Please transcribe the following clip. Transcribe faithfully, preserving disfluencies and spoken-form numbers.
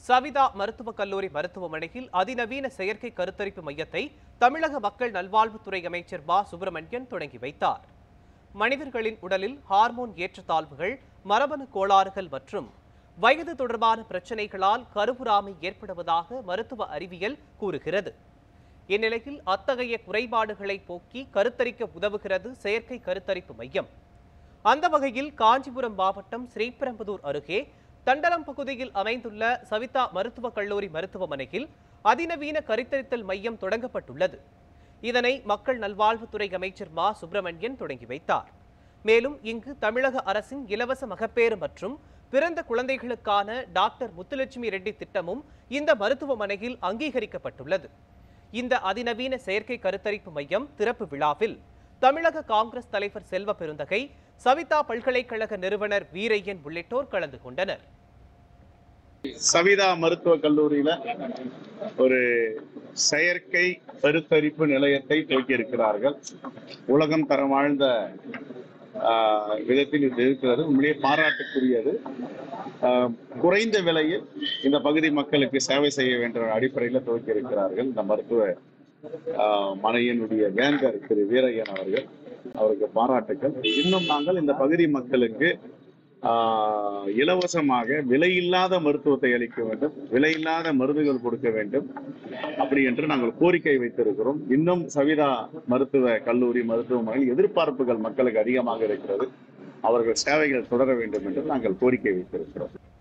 சவிதா மருத்துவக் கல்லூரி மருத்துவமனையில் அதிநவீன செயற்கை கருத்தரிப்பு மையத்தை தமிழக மக்கள் நல்வாழ்வுத்துறை அமைச்சர் மா சுப்பிரமணியன் தொடங்கி வைத்தார். மனிதர்களின் உடலில் ஹார்மோன் ஏற்றத்தாழ்வுகள், மரபணு கோளாறுகள் மற்றும் வயது தொடர்பான பிரச்சினைகளால் கருவுறாமை ஏற்படுவதாக மருத்துவ அறிவியல் கூறுகிறது. இந்நிலையில் அத்தகைய குறைபாடுகளை போக்கி கருத்தரிக்க உதவுகிறது செயற்கை கருத்தரிப்பு மையம். அந்த வகையில் காஞ்சிபுரம் மாவட்டம் ஸ்ரீபெரும்புதூர் அருகே தண்டலம் பகுதியில் அமைந்துள்ள சவிதா மருத்துவக் கல்லூரி மருத்துவமனையில் அதிநவீன கருத்தரித்தல் மையம் தொடங்கப்பட்டுள்ளது. இதனை மக்கள் நல்வாழ்வுத்துறை அமைச்சர் மா சுப்பிரமணியன் தொடங்கி வைத்தார். மேலும் இங்கு தமிழக அரசின் இலவச மகப்பேறு மற்றும் பிறந்த குழந்தைகளுக்கான டாக்டர் முத்துலட்சுமி ரெட்டி திட்டமும் இந்த மருத்துவமனையில் அங்கீகரிக்கப்பட்டுள்ளது. இந்த அதிநவீன செயற்கை கருத்தரிப்பு மையம் திறப்பு விழாவில் தமிழக காங்கிரஸ் தலைவர் செல்வ பெருந்தகை, சவிதா பல்கலைக்கழக நிறுவனர் வீரையன் உள்ளிட்டோர் கலந்து கொண்டனர். சவிதா மருத்துவக் கல்லூரியில ஒரு செயற்கை கருத்தரிப்பு நிலையத்தை துவக்கி இருக்கிறார்கள். உலகம் தரம் வாழ்ந்த விதத்தில் இது இருக்கிறது. உண்மையிலேயே பாராட்டுக்குரியது. குறைந்த விலையில் இந்த பகுதி மக்களுக்கு சேவை செய்ய வேண்டிய அடிப்படையில் துவக்கி இருக்கிறார்கள். இந்த மருத்துவ மனையினுடைய வேந்தர் திரு வீரையன் அவர்கள், அவருக்கு பாராட்டுக்கள். இன்னும் நாங்கள் இந்த பகுதி மக்களுக்கு ஆஹ் இலவசமாக விலையில்லாத மருத்துவத்தை அளிக்க வேண்டும், விலையில்லாத மருந்துகள் கொடுக்க வேண்டும் அப்படி என்று நாங்கள் கோரிக்கை வைத்திருக்கிறோம். இன்னும் சவிதா மருத்துவ கல்லூரி மருத்துவமனையில் எதிர்பார்ப்புகள் மக்களுக்கு அதிகமாக இருக்கிறது. அவர்கள் சேவைகள் தொடர வேண்டும் என்று நாங்கள் கோரிக்கை வைத்திருக்கிறோம்.